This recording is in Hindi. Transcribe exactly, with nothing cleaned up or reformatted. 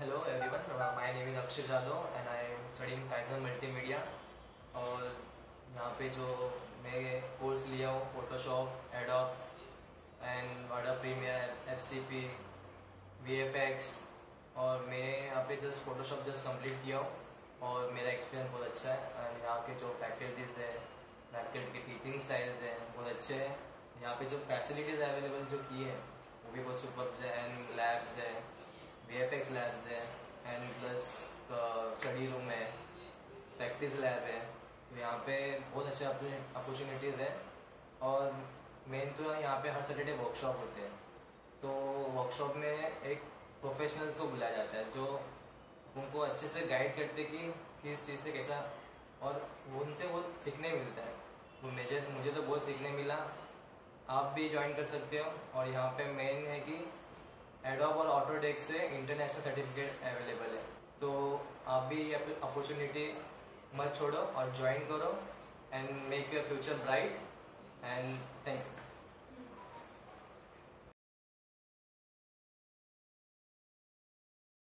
Hello everyone, uh, my name is Akshay Jadhav and I am studying Kaizen Multimedia। और यहाँ पे जो मैं कोर्स लिया हूँ Photoshop, Adobe and Adobe Premiere, FCP, VFX, और मैं यहाँ पे जस्ट फोटोशॉप जस्ट कंप्लीट किया हूँ और मेरा एक्सपीरियंस बहुत अच्छा है। एंड यहाँ के जो फैकल्टीज़ है, फैकल्टी के टीचिंग स्टाइल्स हैं बहुत अच्छे हैं। यहाँ पे जो फैसिलिटीज़ अवेलेबल जो की है वो भी बहुत सुपर है। एंड लैब्स है, वीएफएक्स लैब्स है, एंड प्लस स्टडी रूम है, प्रैक्टिस लैब है। तो यहाँ पे बहुत अच्छे अपॉर्चुनिटीज़ है। और मेन तो यहाँ पे हर सैटरडे वर्कशॉप होते हैं। तो वर्कशॉप में एक प्रोफेशनल्स को बुलाया जाता है जो उनको अच्छे से गाइड करते कि किस चीज़ से कैसा, और उनसे बहुत सीखने मिलता है। वो मुझे मुझे तो बहुत सीखने मिला। आप भी ज्वाइन कर सकते हो। और यहाँ पे मेन है कि एडोब और ऑटोडेस्क से इंटरनेशनल सर्टिफिकेट अवेलेबल है। तो आप भी ये अपॉर्चुनिटी मत छोड़ो और ज्वाइन करो and make your future bright. And thank you.